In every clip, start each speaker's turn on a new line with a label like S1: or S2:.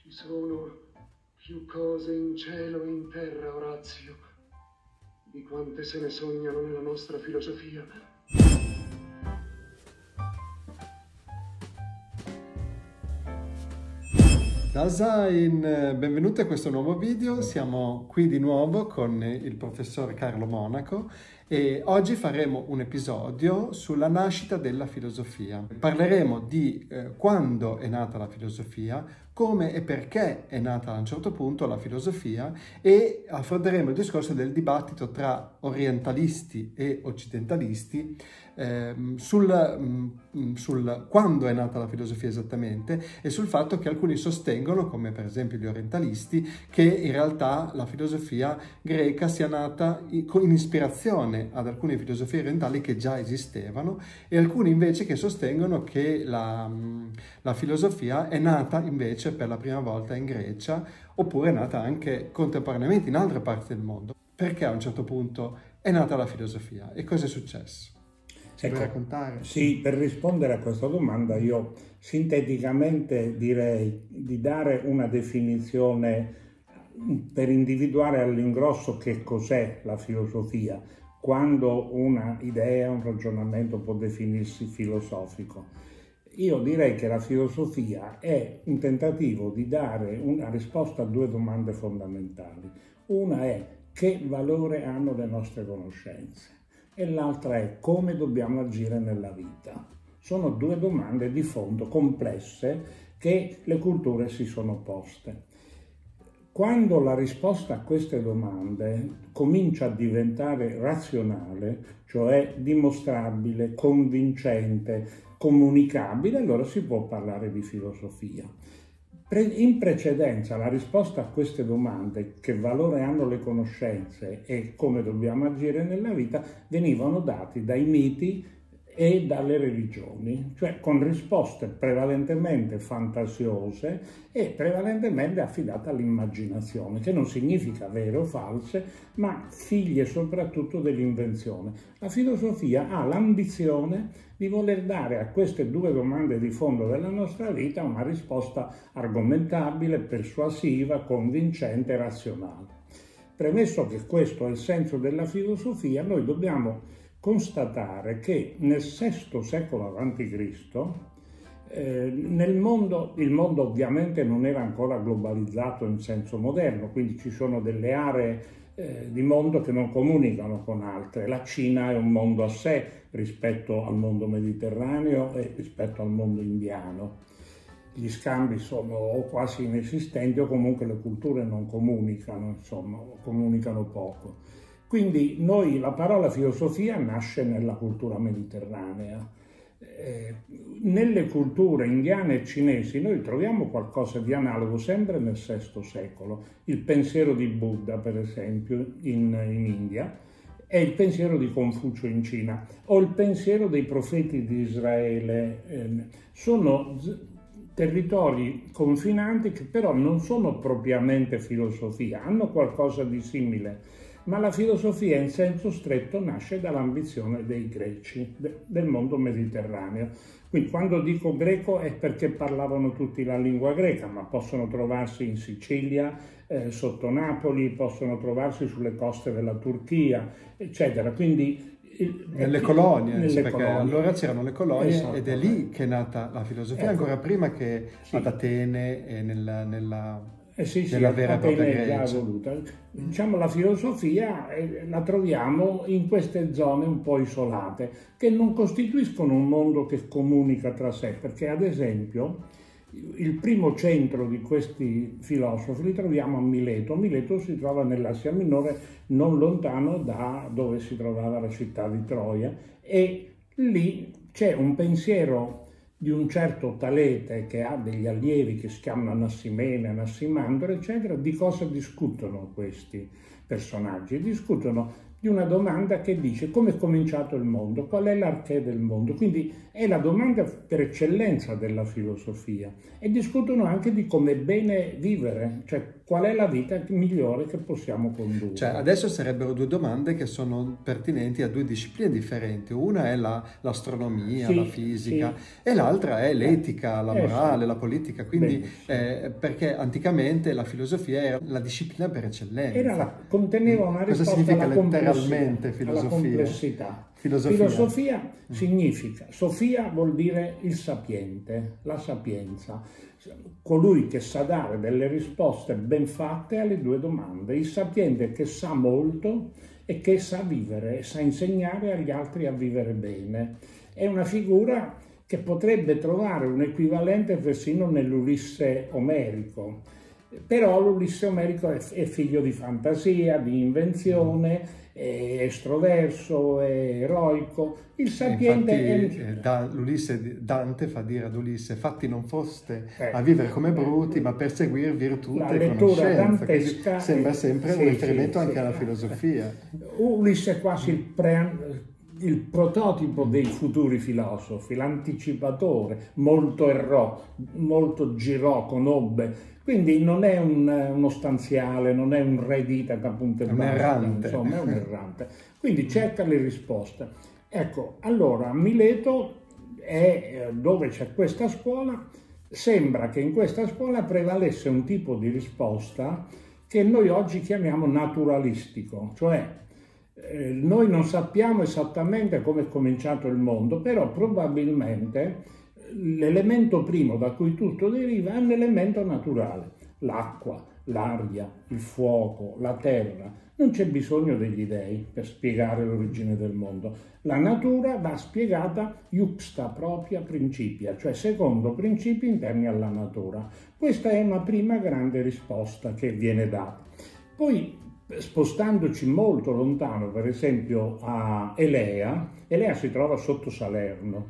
S1: Ci sono più cose in cielo e in terra, Orazio, di quante se ne sognano nella nostra filosofia.
S2: Dasein, benvenuti a questo nuovo video. Siamo qui di nuovo con il professor Carlo Monaco e oggi faremo un episodio sulla nascita della filosofia. Parleremo di quando è nata la filosofia, come e perché è nata a un certo punto la filosofia e affronteremo il discorso del dibattito tra orientalisti e occidentalisti sul quando è nata la filosofia esattamente e sul fatto che alcuni sostengono, come per esempio gli orientalisti, che in realtà la filosofia greca sia nata in ispirazione ad alcune filosofie orientali che già esistevano e alcuni invece che sostengono che la filosofia è nata invece per la prima volta in Grecia oppure è nata anche contemporaneamente in altre parti del mondo. Perché a un certo punto è nata la filosofia e cosa è successo? Ci puoi raccontare?
S3: Sì, per rispondere a questa domanda io sinteticamente direi di dare una definizione per individuare all'ingrosso che cos'è la filosofia, quando una idea, un ragionamento può definirsi filosofico. Io direi che la filosofia è un tentativo di dare una risposta a due domande fondamentali. Una è: che valore hanno le nostre conoscenze? E l'altra è: come dobbiamo agire nella vita? Sono due domande di fondo complesse che le culture si sono poste. Quando la risposta a queste domande comincia a diventare razionale, cioè dimostrabile, convincente, comunicabile, allora si può parlare di filosofia. In precedenza la risposta a queste domande, che valore hanno le conoscenze e come dobbiamo agire nella vita, venivano dati dai miti e dalle religioni, cioè con risposte prevalentemente fantasiose e prevalentemente affidate all'immaginazione, che non significa vere o false, ma figlie soprattutto dell'invenzione. La filosofia ha l'ambizione di voler dare a queste due domande di fondo della nostra vita una risposta argomentabile, persuasiva, convincente e razionale. Premesso che questo è il senso della filosofia, noi dobbiamo constatare che nel VI secolo a.C. Nel mondo, il mondo ovviamente non era ancora globalizzato in senso moderno, quindi ci sono delle aree di mondo che non comunicano con altre. La Cina è un mondo a sé rispetto al mondo mediterraneo e rispetto al mondo indiano. Gli scambi sono quasi inesistenti o comunque le culture non comunicano, insomma, comunicano poco. Quindi la parola filosofia nasce nella cultura mediterranea. Nelle culture indiane e cinesi noi troviamo qualcosa di analogo sempre nel VI secolo. Il pensiero di Buddha, per esempio, in India, e il pensiero di Confucio in Cina, o il pensiero dei profeti di Israele. Sono territori confinanti che però non sono propriamente filosofia, hanno qualcosa di simile. Ma la filosofia in senso stretto nasce dall'ambizione dei greci, del mondo mediterraneo. Quindi quando dico greco è perché parlavano tutti la lingua greca, ma possono trovarsi in Sicilia, sotto Napoli, possono trovarsi sulle coste della Turchia, eccetera. Quindi
S2: nelle colonie, perché allora c'erano le colonie ed è lì che è nata la filosofia, ancora prima che ad Atene e nella vera e propria Grecia.
S3: Diciamo, la filosofia la troviamo in queste zone un po' isolate, che non costituiscono un mondo che comunica tra sé, perché ad esempio il primo centro di questi filosofi li troviamo a Mileto. Mileto si trova nell'Asia Minore, non lontano da dove si trovava la città di Troia, e lì c'è un pensiero di un certo Talete che ha degli allievi che si chiamano Anassimene, Anassimandro, eccetera. Di cosa discutono questi personaggi? Discutono di una domanda che dice come è cominciato il mondo, qual è l'arché del mondo. Quindi è la domanda per eccellenza della filosofia, e discutono anche di come è bene vivere, cioè qual è la vita migliore che possiamo condurre.
S2: Cioè, adesso sarebbero due domande che sono pertinenti a due discipline differenti. Una è l'astronomia,
S3: Sì,
S2: la fisica,
S3: sì.
S2: e l'altra è l'etica, la morale,
S3: Sì.
S2: la politica. Quindi,
S3: Benissimo.
S2: perché anticamente la filosofia era la disciplina per eccellenza.
S3: Conteneva una
S2: Cosa
S3: risposta
S2: significa
S3: alla
S2: letteralmente
S3: complessità, alla
S2: filosofia?
S3: complessità.
S2: Filosofia.
S3: Filosofia significa, Sofia vuol dire il sapiente, la sapienza, colui che sa dare delle risposte ben fatte alle due domande, il sapiente che sa molto e che sa vivere, sa insegnare agli altri a vivere bene. È una figura che potrebbe trovare un equivalente persino nell'Ulisse omerico. Però l'Ulisse omerico è figlio di fantasia, di invenzione, è estroverso, è eroico. Il sapiente
S2: l'Ulisse Dante fa dire ad Ulisse: fatti non foste a
S3: Ecco.
S2: vivere come bruti, ma perseguir virtù
S3: La
S2: e
S3: lettura
S2: conoscenza.
S3: dantesca
S2: Quindi sembra sempre
S3: sì,
S2: un riferimento
S3: sì,
S2: anche
S3: sì.
S2: alla filosofia.
S3: Ulisse è quasi il prototipo dei futuri filosofi, l'anticipatore, molto errò, molto girò, conobbe. Quindi non è uno stanziale, non è un re d'Itaca, punto e
S2: È un
S3: basta,
S2: errante.
S3: insomma è un errante. Quindi cerca le risposte. Ecco, allora Mileto è dove c'è questa scuola. Sembra che in questa scuola prevalesse un tipo di risposta che noi oggi chiamiamo naturalistico, cioè noi non sappiamo esattamente come è cominciato il mondo, però probabilmente l'elemento primo da cui tutto deriva è un elemento naturale, l'acqua, l'aria, il fuoco, la terra. Non c'è bisogno degli dei per spiegare l'origine del mondo. La natura va spiegata iuxta propria principia, cioè secondo principi interni alla natura. Questa è una prima grande risposta che viene data. Poi, spostandoci molto lontano, per esempio a Elea si trova sotto Salerno.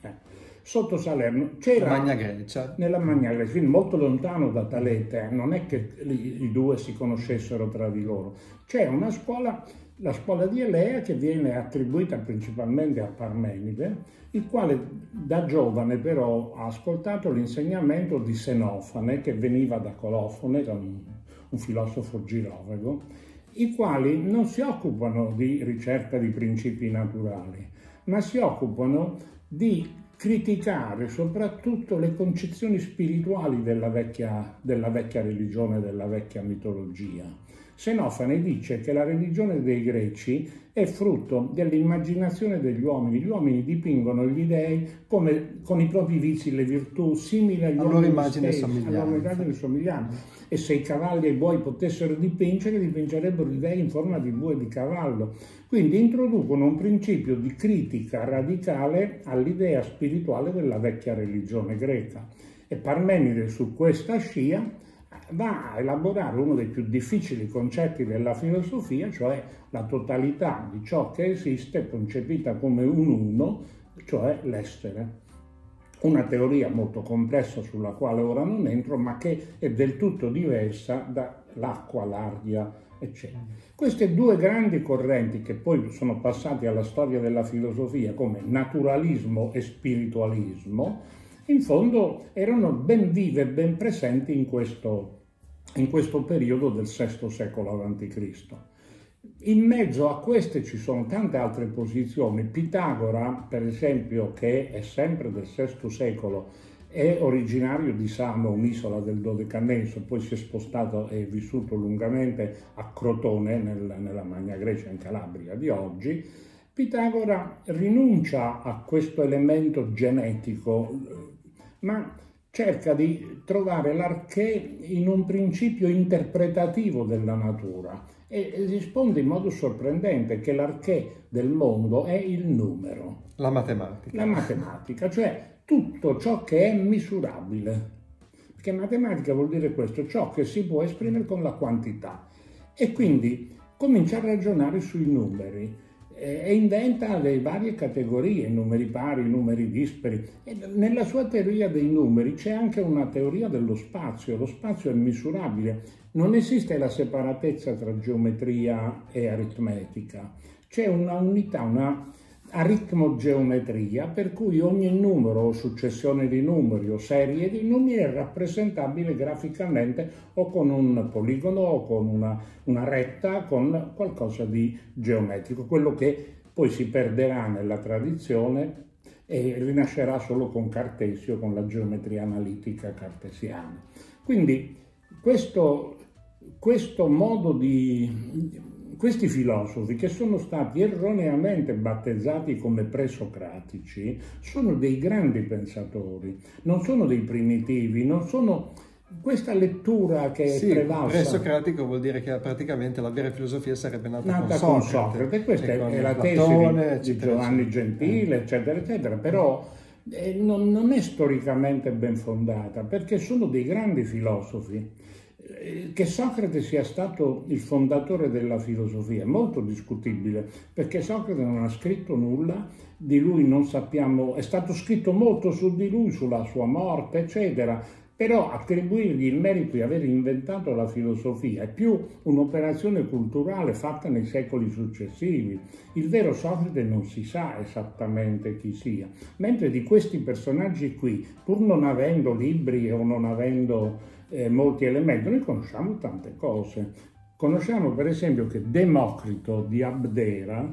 S3: Sotto Salerno c'era
S2: Magna Grecia.
S3: nella Magna Grecia, quindi molto lontano da Talete, non è che i due si conoscessero tra di loro. C'è una scuola, la scuola di Elea, che viene attribuita principalmente a Parmenide, il quale da giovane però ha ascoltato l'insegnamento di Senofane, che veniva da Colofone, da un filosofo girovago, i quali non si occupano di ricerca di principi naturali, ma si occupano di criticare soprattutto le concezioni spirituali della vecchia religione, della vecchia mitologia. Senofane dice che la religione dei greci è frutto dell'immaginazione degli uomini. Gli uomini dipingono gli dei come con i propri vizi, le virtù, simili agli uomini
S2: immagine
S3: stessi, alla loro immagine somiglianza. E se i cavalli e i buoi potessero dipingerebbero i dei in forma di bue e di cavallo. Quindi introducono un principio di critica radicale all'idea spirituale della vecchia religione greca. E Parmenide, su questa scia, va a elaborare uno dei più difficili concetti della filosofia, cioè la totalità di ciò che esiste concepita come un uno, cioè l'essere. Una teoria molto complessa sulla quale ora non entro, ma che è del tutto diversa dall'acqua, l'aria, eccetera. Queste due grandi correnti, che poi sono passate alla storia della filosofia come naturalismo e spiritualismo, in fondo erano ben vive e ben presenti in questo periodo del VI secolo a.C. In mezzo a queste ci sono tante altre posizioni. Pitagora, per esempio, che è sempre del VI secolo, è originario di Samo, un'isola del Dodecaneso, poi si è spostato e vissuto lungamente a Crotone, nella Magna Grecia, in Calabria di oggi. Pitagora rinuncia a questo elemento genetico, ma cerca di trovare l'arché in un principio interpretativo della natura e risponde in modo sorprendente che l'arché del mondo è il numero.
S2: La matematica.
S3: La matematica, cioè tutto ciò che è misurabile. Perché matematica vuol dire questo, ciò che si può esprimere con la quantità. E quindi comincia a ragionare sui numeri. e inventa le varie categorie, numeri pari, numeri dispari. E nella sua teoria dei numeri c'è anche una teoria dello spazio. Lo spazio è misurabile, non esiste la separatezza tra geometria e aritmetica, c'è una unità, una aritmogeometria per cui ogni numero o successione di numeri o serie di numeri è rappresentabile graficamente o con un poligono o con una retta, con qualcosa di geometrico, quello che poi si perderà nella tradizione e rinascerà solo con Cartesio, con la geometria analitica cartesiana. Quindi questo modo questi filosofi, che sono stati erroneamente battezzati come presocratici, sono dei grandi pensatori, non sono dei primitivi, non sono questa lettura che è prevalsa.
S2: Presocratico vuol dire che praticamente la vera filosofia sarebbe nata
S3: con Socrate. Questa è la tesi di Giovanni Gentile, eccetera, eccetera, però non è storicamente ben fondata, perché sono dei grandi filosofi. Che Socrate sia stato il fondatore della filosofia è molto discutibile, perché Socrate non ha scritto nulla, di lui non sappiamo, è stato scritto molto su di lui, sulla sua morte, eccetera, però attribuirgli il merito di aver inventato la filosofia è più un'operazione culturale fatta nei secoli successivi. Il vero Socrate non si sa esattamente chi sia, mentre di questi personaggi qui, pur non avendo libri o non avendo molti elementi, noi conosciamo tante cose. Conosciamo per esempio che Democrito di Abdera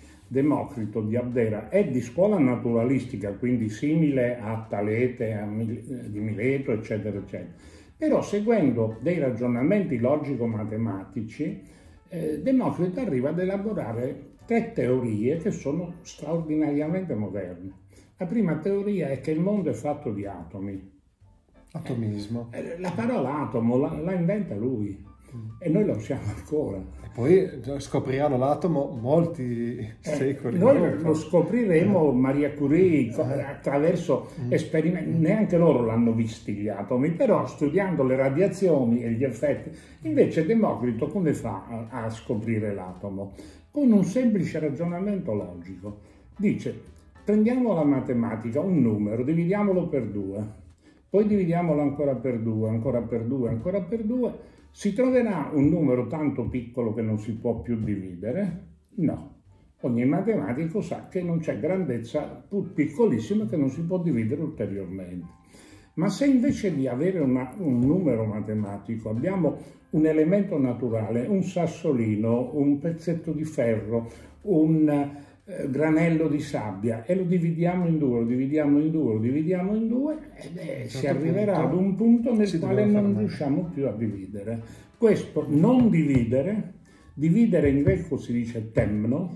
S3: è di scuola naturalistica, quindi simile a Talete, di Mileto, eccetera, eccetera. Però seguendo dei ragionamenti logico-matematici, Democrito arriva ad elaborare 3 teorie che sono straordinariamente moderne. La prima teoria è che il mondo è fatto di atomi.
S2: Atomismo.
S3: La parola atomo la inventa lui e noi lo usiamo ancora.
S2: E poi scopriranno l'atomo molti secoli
S3: noi
S2: dopo.
S3: Lo scopriremo, Maria Curie, attraverso esperimenti, neanche loro l'hanno visti gli atomi, però studiando le radiazioni e gli effetti. Invece Democrito come fa a scoprire l'atomo? Con un semplice ragionamento logico. Dice, prendiamo la matematica, un numero, dividiamolo per 2. Poi dividiamolo ancora per 2, ancora per 2, ancora per 2. Si troverà un numero tanto piccolo che non si può più dividere? No. Ogni matematico sa che non c'è grandezza pur piccolissima che non si può dividere ulteriormente. Ma se invece di avere un numero matematico abbiamo un elemento naturale, un sassolino, un pezzetto di ferro, un granello di sabbia e lo dividiamo in 2, lo dividiamo in 2, lo dividiamo in 2 e si arriverà ad un punto nel quale non riusciamo più a dividere. Questo non dividere in greco si dice temno,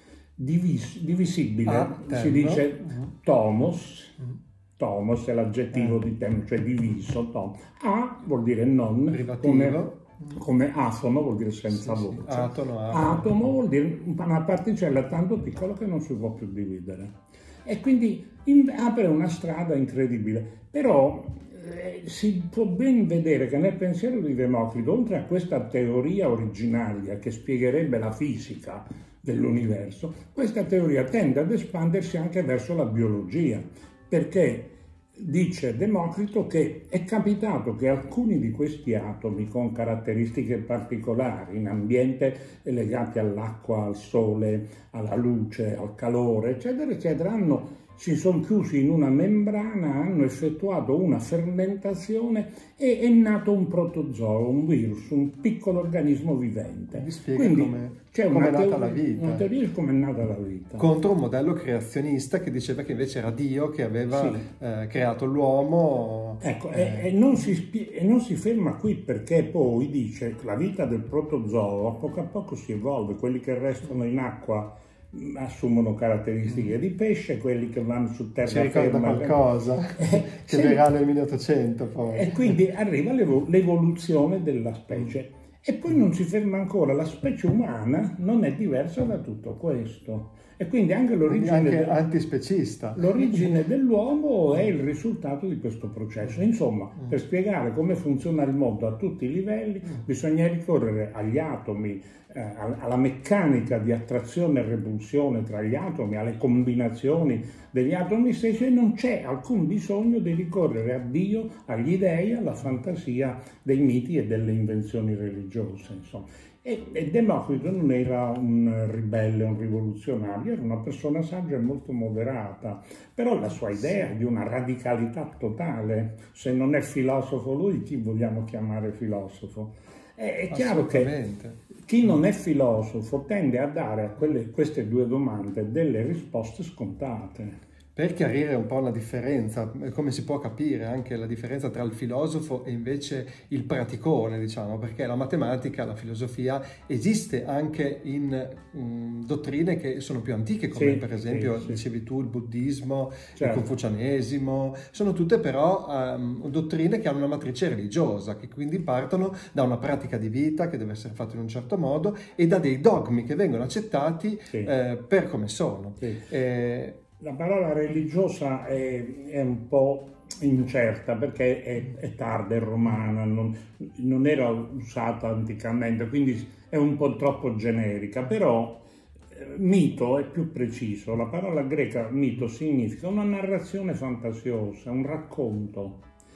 S3: divisibile si dice tomos, tomos è l'aggettivo di temno, cioè diviso, vuol dire non, come atomo vuol dire senza voce. Atomo vuol dire una particella tanto piccola che non si può più dividere. E quindi apre una strada incredibile. Però si può ben vedere che nel pensiero di Democrito, oltre a questa teoria originaria che spiegherebbe la fisica dell'universo, questa teoria tende ad espandersi anche verso la biologia, perché dice Democrito che è capitato che alcuni di questi atomi con caratteristiche particolari in ambiente legati all'acqua, al sole, alla luce, al calore, eccetera, eccetera, si sono chiusi in una membrana, hanno effettuato una fermentazione e è nato un protozoo, un virus, un piccolo organismo vivente.
S2: Quindi c'è una teoria
S3: di come è nata la vita.
S2: Contro un modello creazionista che diceva che invece era Dio che aveva creato l'uomo.
S3: Ecco, e non si ferma qui, perché poi dice che la vita del protozoo a poco si evolve, quelli che restano in acqua assumono caratteristiche di pesce, quelli che vanno su terra
S2: ci ricorda qualcosa che verrà nel 1800 poi.
S3: E quindi arriva l'evoluzione della specie E poi non si ferma ancora, la specie umana non è diversa da tutto questo. E quindi anche
S2: antispecista.
S3: L'origine dell'uomo è il risultato di questo processo. Insomma, per spiegare come funziona il mondo a tutti i livelli, bisogna ricorrere agli atomi, alla meccanica di attrazione e repulsione tra gli atomi, alle combinazioni degli atomi stessi, e non c'è alcun bisogno di ricorrere a Dio, agli dei, alla fantasia dei miti e delle invenzioni religiose, insomma. E Democrito non era un ribelle, un rivoluzionario, era una persona saggia e molto moderata, però la sua idea di una radicalità totale, se non è filosofo lui, chi vogliamo chiamare filosofo? È chiaro che chi non è filosofo tende a dare a queste due domande delle risposte scontate.
S2: Per chiarire un po' la differenza, come si può capire anche la differenza tra il filosofo e invece il praticone, diciamo, perché la matematica, la filosofia esiste anche in dottrine che sono più antiche, come per esempio, dicevi tu, il buddismo, il confucianesimo, sono tutte però dottrine che hanno una matrice religiosa, che quindi partono da una pratica di vita che deve essere fatta in un certo modo e da dei dogmi che vengono accettati per come sono.
S3: La parola religiosa è un po' incerta perché è tarda, è romana, non era usata anticamente, quindi è un po' troppo generica, però mito è più preciso. La parola greca mito significa una narrazione fantasiosa, un racconto.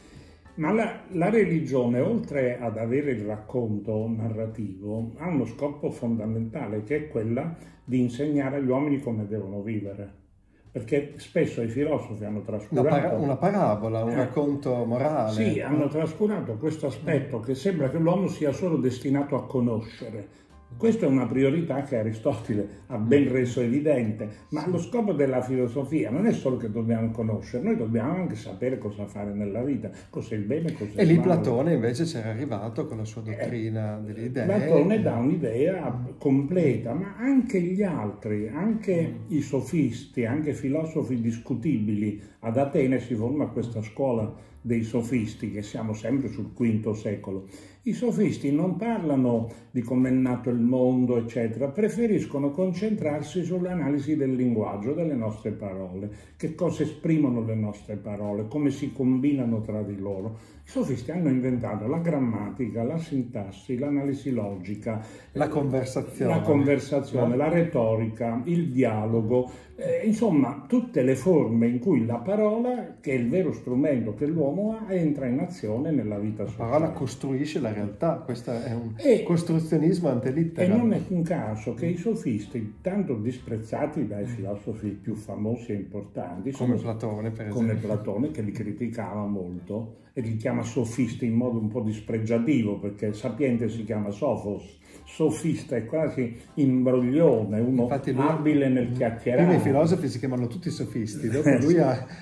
S3: Ma la religione, oltre ad avere il racconto narrativo, ha uno scopo fondamentale, che è quella di insegnare agli uomini come devono vivere. Perché spesso i filosofi hanno trascurato...
S2: Una parabola, un racconto morale.
S3: Sì, hanno trascurato questo aspetto che sembra che l'uomo sia solo destinato a conoscere. Questa è una priorità che Aristotele ha ben reso evidente, ma lo scopo della filosofia non è solo che dobbiamo conoscere, noi dobbiamo anche sapere cosa fare nella vita, cos'è il bene, cos'è il male.
S2: E lì Platone invece c'era arrivato con la sua dottrina delle idee.
S3: Platone dà un'idea completa, ma anche gli altri, anche i sofisti, anche filosofi discutibili. Ad Atene si forma questa scuola dei sofisti, che siamo sempre sul V secolo. I sofisti non parlano di come è nato il mondo, eccetera, preferiscono concentrarsi sull'analisi del linguaggio, delle nostre parole, che cosa esprimono le nostre parole, come si combinano tra di loro. I sofisti hanno inventato la grammatica, la sintassi, l'analisi logica, la conversazione, la retorica, il dialogo, insomma tutte le forme in cui la parola, che è il vero strumento che l'uomo ha, entra in azione nella vita sociale.
S2: La parola costruisce la realtà, questo è un costruzionismo ante litteram.
S3: E non è un caso che i sofisti, tanto disprezzati dai filosofi più famosi e importanti,
S2: come Platone, per esempio.
S3: Come Platone, che li criticava molto e li chiama sofisti in modo un po' dispregiativo, perché sapiente si chiama Sofos, sofista è quasi imbroglione, uno infatti lui, abile nel chiacchierare.
S2: Prima i filosofi si chiamano tutti sofisti, dopo lui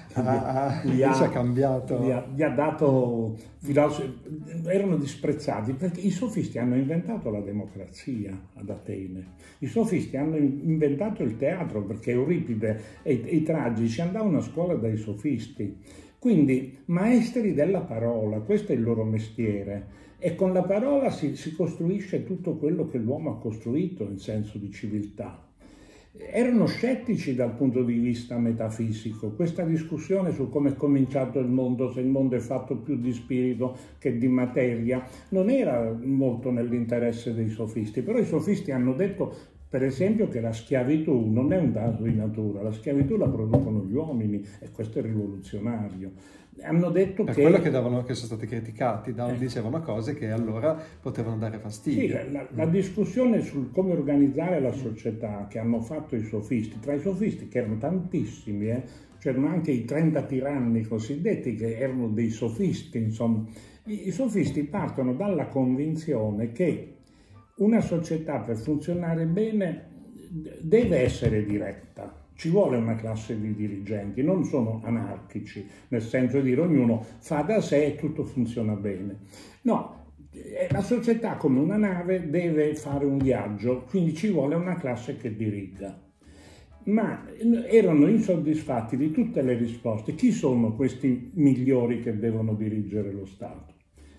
S2: ha cambiato.
S3: Gli ha dato filosofi, erano disprezzati perché i sofisti hanno inventato la democrazia ad Atene, i sofisti hanno inventato il teatro, perché Euripide e i tragici andavano a scuola dai sofisti. Quindi maestri della parola, questo è il loro mestiere, e con la parola si costruisce tutto quello che l'uomo ha costruito in senso di civiltà. Erano scettici dal punto di vista metafisico. Questa discussione su come è cominciato il mondo, se il mondo è fatto più di spirito che di materia, non era molto nell'interesse dei sofisti, però i sofisti hanno detto, per esempio, che la schiavitù non è un dato di natura, la schiavitù la producono gli uomini, e questo è rivoluzionario. Hanno detto
S2: per quello che sono stati criticati, dicevano cose che allora potevano dare fastidio.
S3: Sì, la discussione sul come organizzare la società che hanno fatto i sofisti, tra i sofisti, che erano tantissimi, c'erano anche i 30 tiranni cosiddetti, che erano dei sofisti, insomma. I sofisti partono dalla convinzione che una società, per funzionare bene, deve essere diretta. Ci vuole una classe di dirigenti, non sono anarchici, nel senso di dire ognuno fa da sé e tutto funziona bene. No, la società, come una nave, deve fare un viaggio, quindi ci vuole una classe che diriga. Ma erano insoddisfatti di tutte le risposte. Chi sono questi migliori che devono dirigere lo Stato?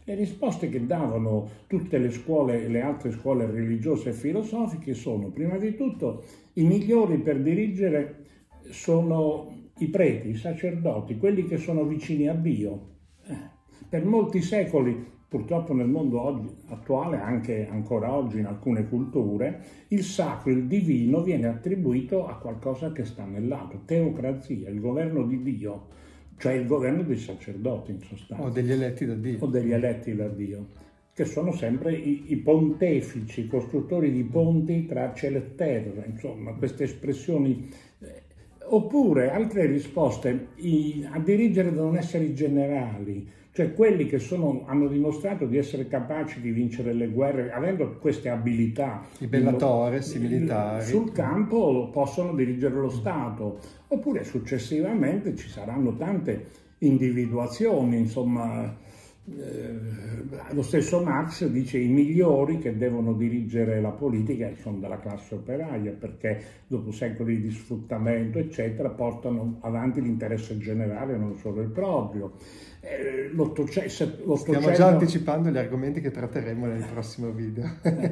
S3: Le risposte che davano tutte le scuole, le altre scuole religiose e filosofiche sono, prima di tutto, i migliori per dirigere sono i preti, i sacerdoti, quelli che sono vicini a Dio. Per molti secoli, purtroppo nel mondo attuale, anche ancora oggi in alcune culture, il sacro, il divino viene attribuito a qualcosa che sta nell'alto, teocrazia, il governo di Dio, cioè il governo dei sacerdoti in sostanza.
S2: O degli eletti da Dio.
S3: O degli eletti da Dio, che sono sempre i pontefici, i costruttori di ponti tra cielo e terra, insomma, queste espressioni. Oppure altre risposte, a dirigere devono essere i generali, cioè quelli che hanno dimostrato di essere capaci di vincere le guerre, avendo queste abilità.
S2: I bellatores, i militari.
S3: Sul campo possono dirigere lo Stato, oppure successivamente ci saranno tante individuazioni, insomma. Lo stesso Marx dice i migliori che devono dirigere la politica sono della classe operaia, perché dopo secoli di sfruttamento eccetera portano avanti l'interesse generale, non solo il proprio.
S2: Stiamo già anticipando gli argomenti che tratteremo nel prossimo video.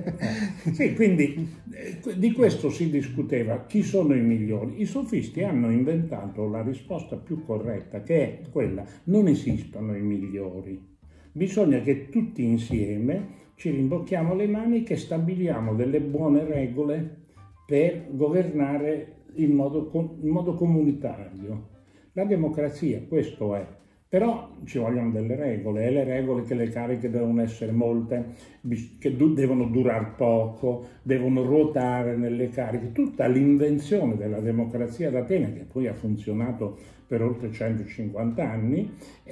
S3: Sì, quindi di questo si discuteva. Chi sono i migliori? I sofisti hanno inventato la risposta più corretta, che è quella: non esistono i migliori. Bisogna che tutti insieme ci rimbocchiamo le maniche e stabiliamo delle buone regole per governare in modo comunitario. La democrazia questo è. Però ci vogliono delle regole, e le regole che le cariche devono essere molte, che devono durare poco, devono ruotare nelle cariche. Tutta l'invenzione della democrazia d'Atene, che poi ha funzionato per oltre 150 anni,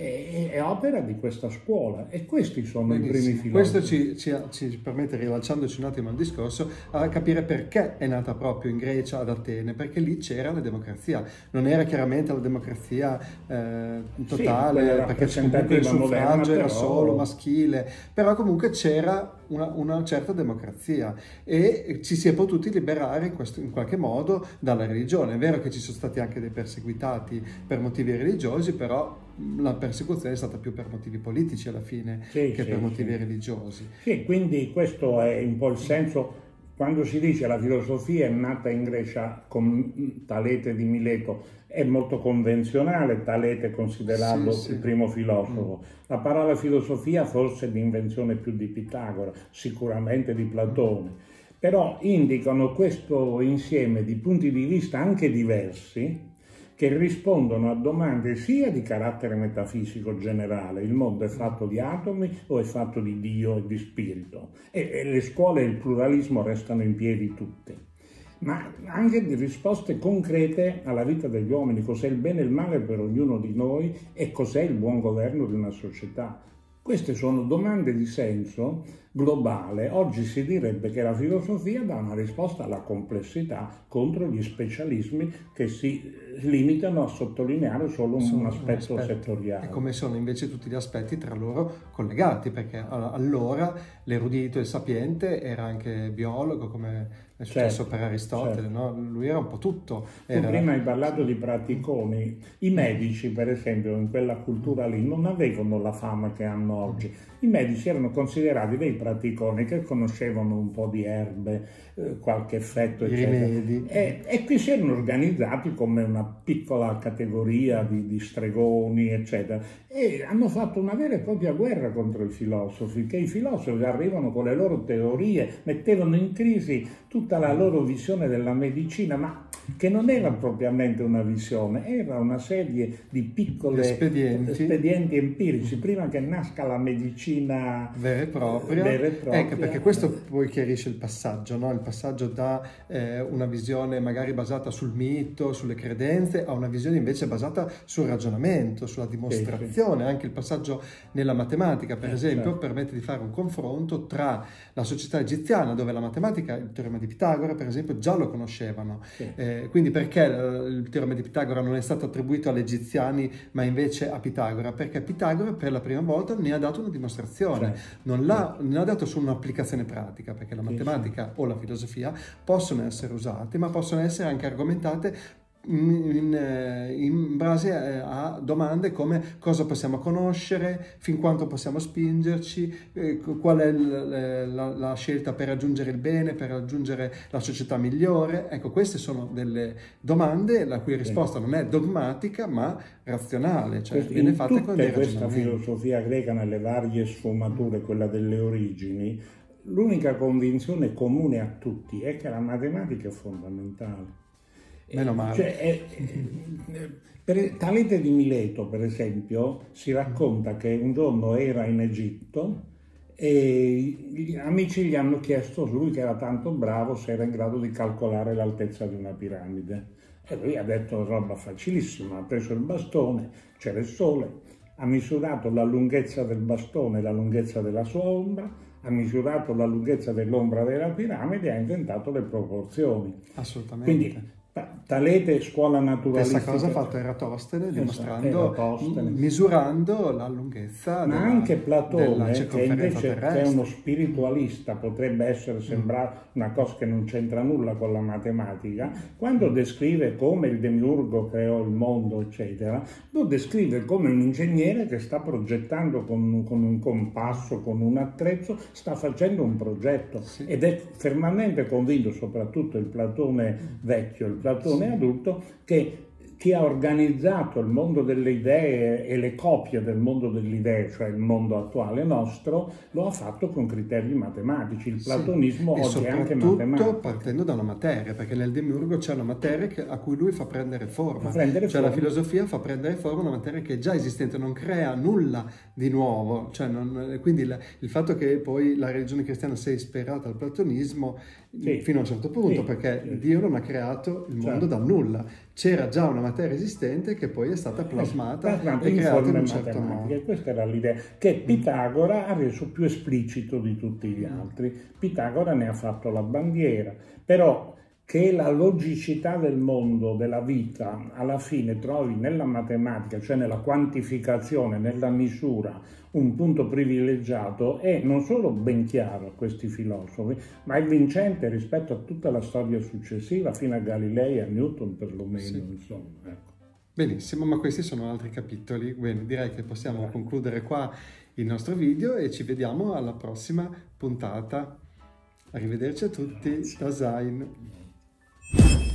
S3: è opera di questa scuola, e questi sono i primi filosofi.
S2: Questo ci permette, rilanciandoci un attimo al discorso, a capire perché è nata proprio in Grecia, ad Atene, perché lì c'era la democrazia. Non era chiaramente la democrazia totale, perché comunque il suffragio era solo maschile, però comunque c'era una certa democrazia e ci si è potuti liberare in qualche modo dalla religione. È vero che ci sono stati anche dei perseguitati per motivi religiosi, però la persecuzione è stata più per motivi politici alla fine che per motivi religiosi.
S3: Sì, quindi questo è un po' il senso. Quando si dice la filosofia è nata in Grecia con Talete di Mileto, è molto convenzionale Talete considerarlo il primo filosofo. La parola filosofia forse è di invenzione più di Pitagora, sicuramente di Platone, però indicano questo insieme di punti di vista anche diversi, che rispondono a domande sia di carattere metafisico generale: il mondo è fatto di atomi o è fatto di Dio e di spirito? E le scuole e il pluralismo restano in piedi tutte, ma anche di risposte concrete alla vita degli uomini: cos'è il bene e il male per ognuno di noi e cos'è il buon governo di una società. Queste sono domande di senso globale. Oggi si direbbe che la filosofia dà una risposta alla complessità contro gli specialismi che si limitano a sottolineare solo un aspetto settoriale.
S2: E come sono invece tutti gli aspetti tra loro collegati, perché allora l'erudito e il sapiente era anche biologo, come è successo per Aristotele, no? Lui era un po' tutto.
S3: Tu prima hai parlato di praticoni. I medici, per esempio, in quella cultura lì non avevano la fama che hanno oggi. I medici erano considerati dei praticoni che conoscevano un po' di erbe, qualche effetto, eccetera.
S2: Rimedi.
S3: E qui si erano organizzati come una piccola categoria di stregoni, eccetera, e hanno fatto una vera e propria guerra contro i filosofi, che i filosofi arrivano con le loro teorie, mettevano in crisi tutta la loro visione della medicina, ma che non era propriamente una visione, era una serie di piccoli espedienti empirici, prima che nasca la medicina
S2: vera e propria. Ecco, perché questo poi chiarisce il passaggio, no? Il passaggio da una visione magari basata sul mito, sulle credenze, a una visione invece basata sul ragionamento, sulla dimostrazione. Anche il passaggio nella matematica, per esempio, permette di fare un confronto tra la società egiziana, dove la matematica, il teorema di Pitagora, per esempio, già lo conoscevano. Quindi perché il teorema di Pitagora non è stato attribuito agli egiziani ma invece a Pitagora? Perché Pitagora per la prima volta ne ha dato una dimostrazione, non ha dato solo un'applicazione pratica, perché la matematica o la filosofia possono essere usate, ma possono essere anche argomentate in base a domande come cosa possiamo conoscere, fin quanto possiamo spingerci, qual è la scelta per raggiungere il bene, per raggiungere la società migliore. Ecco, queste sono delle domande la cui risposta non è dogmatica ma razionale, cioè viene fatta con dei
S3: questa
S2: ragionamenti.
S3: filosofia greca nelle varie sfumature, quella delle origini, l'unica convinzione comune a tutti è che la matematica è fondamentale.
S2: Meno male.
S3: Per Talete di Mileto, per esempio, si racconta che un giorno era in Egitto e gli amici gli hanno chiesto, lui che era tanto bravo, se era in grado di calcolare l'altezza di una piramide. E lui ha detto roba facilissima, ha preso il bastone, c'era il sole, ha misurato la lunghezza del bastone e la lunghezza della sua ombra, ha misurato la lunghezza dell'ombra della piramide e ha inventato le proporzioni.
S2: Assolutamente.
S3: Quindi Talete, scuola naturalistica.
S2: Stessa cosa ha fatto Eratostene, dimostrando, misurando la lunghezza
S3: ma anche Platone, che invece
S2: terrestre.
S3: è uno spiritualista, potrebbe essere sembrare una cosa che non c'entra nulla con la matematica, quando descrive come il demiurgo creò il mondo, eccetera, lo descrive come un ingegnere che sta progettando con un compasso, con un attrezzo, sta facendo un progetto, sì. Ed è fermamente convinto, soprattutto il Platone vecchio, il Platone adulto, che chi ha organizzato il mondo delle idee e le copie del mondo delle idee, cioè il mondo attuale nostro, lo ha fatto con criteri matematici. Il platonismo oggi è anche matematico.
S2: Partendo da una materia, perché nel demiurgo c'è una materia a cui lui fa prendere forma. La filosofia fa prendere forma a una materia che è già esistente, non crea nulla di nuovo. Cioè quindi il fatto che poi la religione cristiana sia ispirata al platonismo, sì, fino a un certo punto, sì, perché sì, Dio non ha creato il mondo da nulla. C'era già una materia esistente che poi è stata plasmata e creata in un certo modo.
S3: E questa era l'idea che Pitagora ha reso più esplicito di tutti gli altri. Pitagora ne ha fatto la bandiera, però che la logicità del mondo, della vita, alla fine trovi nella matematica, cioè nella quantificazione, nella misura, un punto privilegiato, è non solo ben chiaro a questi filosofi, ma è vincente rispetto a tutta la storia successiva, fino a Galilei e a Newton perlomeno, sì, insomma. Ecco.
S2: Benissimo, ma questi sono altri capitoli. Bene, direi che possiamo concludere qua il nostro video e ci vediamo alla prossima puntata. Arrivederci a tutti, da Zain.